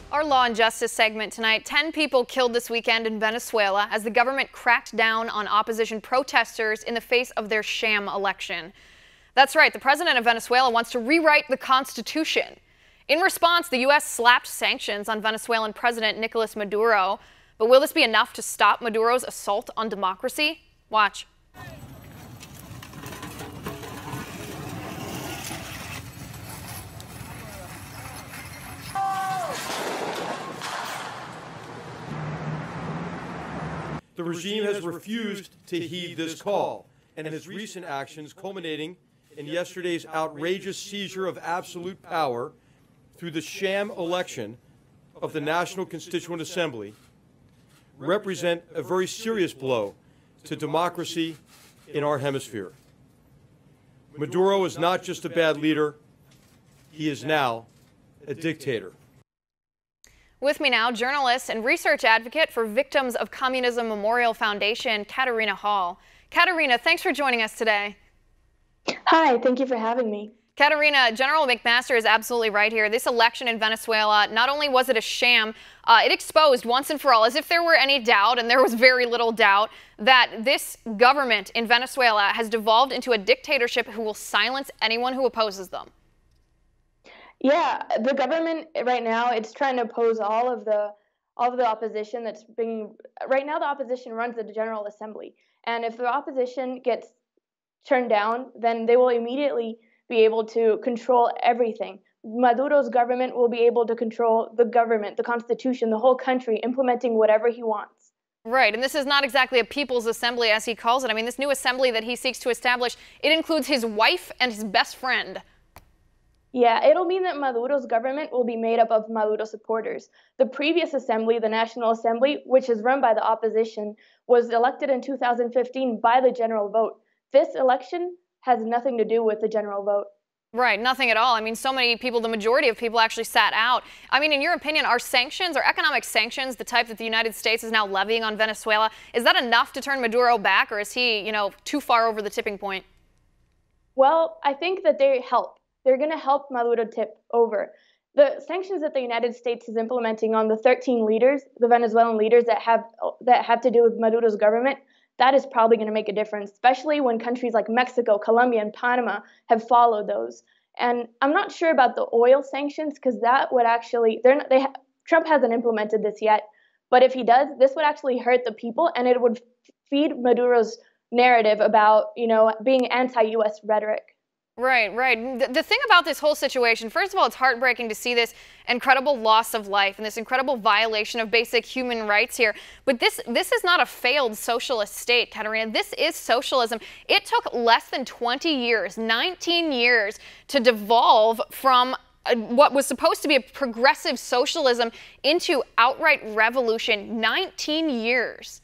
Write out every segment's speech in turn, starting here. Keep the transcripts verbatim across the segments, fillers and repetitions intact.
Our Law and Justice segment tonight. Ten people killed this weekend in Venezuela as the government cracked down on opposition protesters in the face of their sham election. That's right, the president of Venezuela wants to rewrite the Constitution. In response, the U S slapped sanctions on Venezuelan President Nicolas Maduro. But will this be enough to stop Maduro's assault on democracy? Watch. The regime has refused to heed this call, and its recent actions, culminating in yesterday's outrageous seizure of absolute power through the sham election of the National Constituent Assembly, represent a very serious blow to democracy in our hemisphere. Maduro is not just a bad leader, he is now a dictator. With me now, journalist and research advocate for Victims of Communism Memorial Foundation, Katarina Hall. Katarina, thanks for joining us today. Hi, thank you for having me. Katarina, General McMaster is absolutely right here. This election in Venezuela, not only was it a sham, uh, it exposed once and for all, as if there were any doubt, and there was very little doubt, that this government in Venezuela has devolved into a dictatorship who will silence anyone who opposes them. Yeah, the government right now, it's trying to oppose all of the all of the opposition that's being right now. The opposition runs the General Assembly, and if the opposition gets turned down, then they will immediately be able to control everything. Maduro's government will be able to control the government, the Constitution, the whole country, implementing whatever he wants. Right, and this is not exactly a people's assembly, as he calls it. I mean, this new assembly that he seeks to establish, it includes his wife and his best friend. Yeah, it'll mean that Maduro's government will be made up of Maduro supporters. The previous assembly, the National Assembly, which is run by the opposition, was elected in two thousand fifteen by the general vote. This election has nothing to do with the general vote. Right, nothing at all. I mean, so many people, the majority of people actually sat out. I mean, in your opinion, are sanctions, or economic sanctions, the type that the United States is now levying on Venezuela, is that enough to turn Maduro back, or is he, you know, too far over the tipping point? Well, I think that they help. They're going to help Maduro tip over. The sanctions that the United States is implementing on the thirteen leaders, the Venezuelan leaders that have that have to do with Maduro's government, that is probably going to make a difference, especially when countries like Mexico, Colombia, and Panama have followed those. And I'm not sure about the oil sanctions because that would actually, they're not, they ha Trump hasn't implemented this yet. But if he does, this would actually hurt the people, and it would feed Maduro's narrative about, you know, being anti-U S rhetoric. Right, right. The, the thing about this whole situation, first of all, it's heartbreaking to see this incredible loss of life and this incredible violation of basic human rights here. But this this is not a failed socialist state, Katarina. This is socialism. It took less than twenty years, nineteen years, to devolve from uh, what was supposed to be a progressive socialism into outright revolution. nineteen years.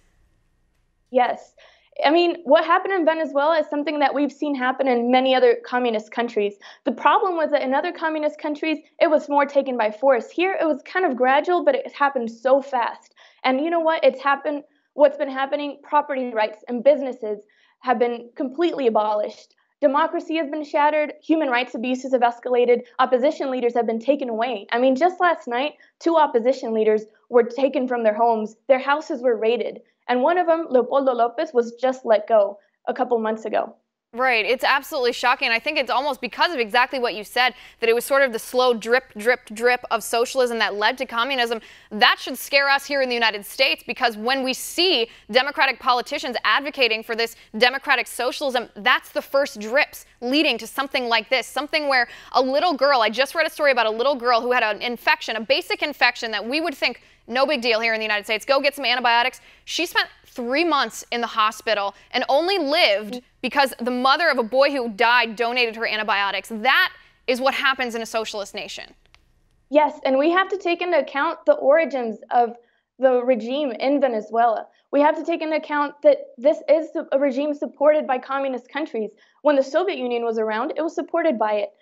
Yes. I mean, what happened in Venezuela is something that we've seen happen in many other communist countries. The problem was that in other communist countries, it was more taken by force. Here, it was kind of gradual, but it happened so fast. And you know what? It's happened. What's been happening, property rights and businesses have been completely abolished. Democracy has been shattered. Human rights abuses have escalated. Opposition leaders have been taken away. I mean, just last night, two opposition leaders were taken from their homes. Their houses were raided. And one of them, Leopoldo Lopez, was just let go a couple months ago. Right. It's absolutely shocking. And I think it's almost because of exactly what you said, that it was sort of the slow drip, drip, drip of socialism that led to communism. That should scare us here in the United States, because when we see Democratic politicians advocating for this democratic socialism, that's the first drips leading to something like this, something where a little girl, I just read a story about a little girl who had an infection, a basic infection that we would think no big deal here in the United States. Go get some antibiotics. She spent three months in the hospital and only lived because the mother of a boy who died donated her antibiotics. That is what happens in a socialist nation. Yes, and we have to take into account the origins of the regime in Venezuela. We have to take into account that this is a regime supported by communist countries. When the Soviet Union was around, it was supported by it.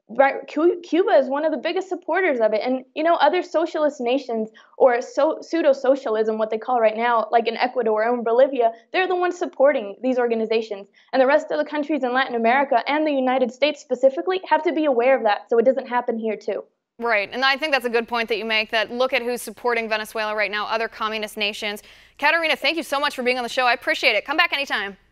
Cuba is one of the biggest supporters of it. And, you know, other socialist nations, or so, pseudo-socialism, what they call right now, like in Ecuador or in Bolivia, they're the ones supporting these organizations. And the rest of the countries in Latin America and the United States specifically have to be aware of that so it doesn't happen here too. Right, and I think that's a good point that you make, that look at who's supporting Venezuela right now, other communist nations. Katerina, thank you so much for being on the show. I appreciate it. Come back anytime.